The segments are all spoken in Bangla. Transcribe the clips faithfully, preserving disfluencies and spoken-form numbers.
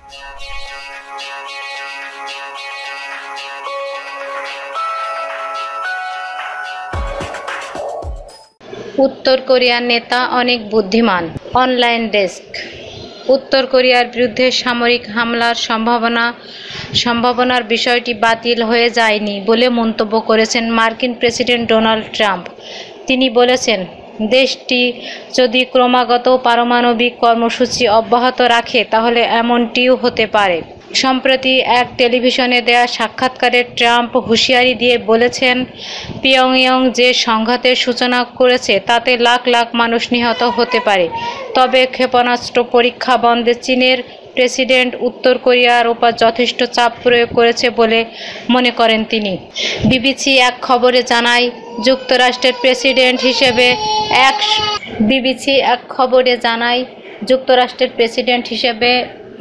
উত্তর কোরিয়ার নেতা অনেক বুদ্ধিমান। Online desk. উত্তর কোরিয়ার বিরুদ্ধে সামরিক হামলার সম্ভাবনা সম্ভাবনার বিষয়টি বাতিল হয়ে যায়নি বলে মন্তব্য করেছেন মার্কিন প্রেসিডেন্ট ডোনাল্ড ট্রাম্প। তিনি বলেছেন, দেশটি যদি ক্রমাগত পারমাণবিক কর্মসূচি অব্যাহত রাখে তাহলে এমনটিও হতে পারে। সম্প্রতি এক টেলিভিশনে দেয়া সাক্ষাৎকারে ট্রাম্প হুঁশিয়ারি দিয়ে বলেছেন, পিয়ংইয়ং যে সংঘাতের সূচনা করেছে তাতে লাখ লাখ মানুষ নিহত হতে পারে। তবে ক্ষেপণাস্ত্র পরীক্ষা বন্ধে চীনের প্রেসিডেন্ট উত্তর কোরিয়ার ওপর যথেষ্ট চাপ প্রয়োগ করেছে বলে মনে করেন তিনি। বিবিসি এক খবরে জানায়, যুক্তরাষ্ট্রের প্রেসিডেন্ট হিসেবে এক বিবিসি এক খবরে জানায় যুক্তরাষ্ট্রের প্রেসিডেন্ট হিসেবে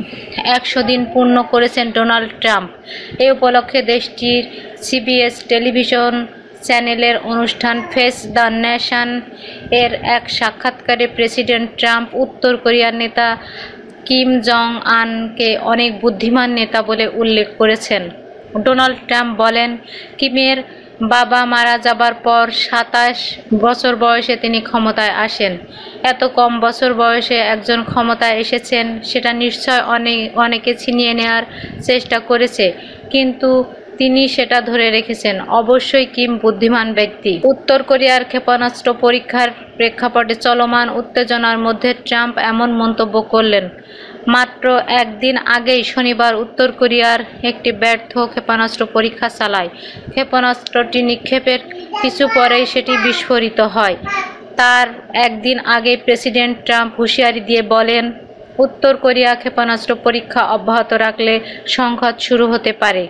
একশো দিন পূর্ণ করেছেন ডোনাল্ড ট্রাম্প। এ উপলক্ষে দেশটির সিবিএস টেলিভিশন চ্যানেলের অনুষ্ঠান ফেস দ্য নেশন এর এক সাক্ষাৎকারে প্রেসিডেন্ট ট্রাম্প উত্তর কোরিয়ার নেতা কিম জং আনকে অনেক বুদ্ধিমান নেতা বলে উল্লেখ করেছেন। ডোনাল্ড ট্রাম্প বলেন, কিমের বাবা মারা যাবার পর সাতাশ বছর বয়সে তিনি ক্ষমতায় আসেন। এত কম বছর বয়সে একজন ক্ষমতায় এসেছেন সেটা নিশ্চয় অনেক অনেকে ছিনিয়ে নেওয়ার চেষ্টা করেছে, কিন্তু তিনি সেটা ধরে রেখেছেন। অবশ্যই কিম বুদ্ধিমান ব্যক্তি। উত্তর কোরিয়ার ক্ষেপণাস্ত্র পরীক্ষার প্রেক্ষাপটে চলমান উত্তেজনার মধ্যে ট্রাম্প এমন মন্তব্য করলেন। মাত্র একদিন আগেই শনিবার উত্তর কোরিয়ার একটি ব্যর্থ ক্ষেপণাস্ত্র পরীক্ষা চালায়। ক্ষেপণাস্ত্রটি নিক্ষেপের কিছু পরেই সেটি বিস্ফোরিত হয়। তার একদিন আগে প্রেসিডেন্ট ট্রাম্প হুঁশিয়ারি দিয়ে বলেন, উত্তর কোরিয়া ক্ষেপণাস্ত্র পরীক্ষা অব্যাহত রাখলে সংঘাত শুরু হতে পারে।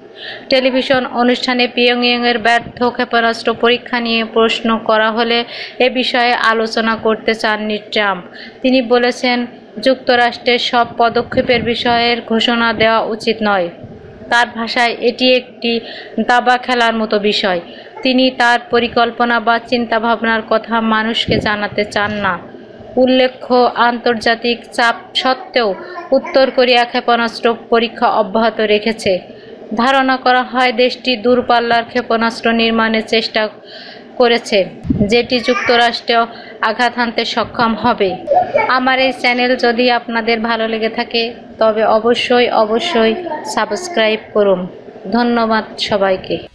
টেলিভিশন অনুষ্ঠানে পিয়ংইয়ংয়ের ব্যর্থ ক্ষেপণাস্ত্র পরীক্ষা নিয়ে প্রশ্ন করা হলে এ বিষয়ে আলোচনা করতে চাননি ট্রাম্প। তিনি বলেছেন, যুক্তরাষ্ট্রের সব পদক্ষেপের বিষয়ে ঘোষণা দেওয়া উচিত নয়। তার ভাষায় এটি একটি দাবা খেলার মতো বিষয়। তিনি তার পরিকল্পনা বা চিন্তাভাবনার কথা মানুষকে জানাতে চান না। উল্লেখ্য, আন্তর্জাতিক চাপ সত্ত্বেও উত্তর কোরিয়া ক্ষেপণাস্ত্র পরীক্ষা অব্যাহত রেখেছে। ধারণা করা হয় দেশটি দূরপাল্লার ক্ষেপণাস্ত্র নির্মাণের চেষ্টা করেছে, যেটি যুক্তরাষ্ট্রে আঘাত হানতে সক্ষম হবে। আমার এই চ্যানেল যদি আপনাদের ভালো লেগে থাকে তবে অবশ্যই অবশ্যই সাবস্ক্রাইব করুন। ধন্যবাদ সবাইকে।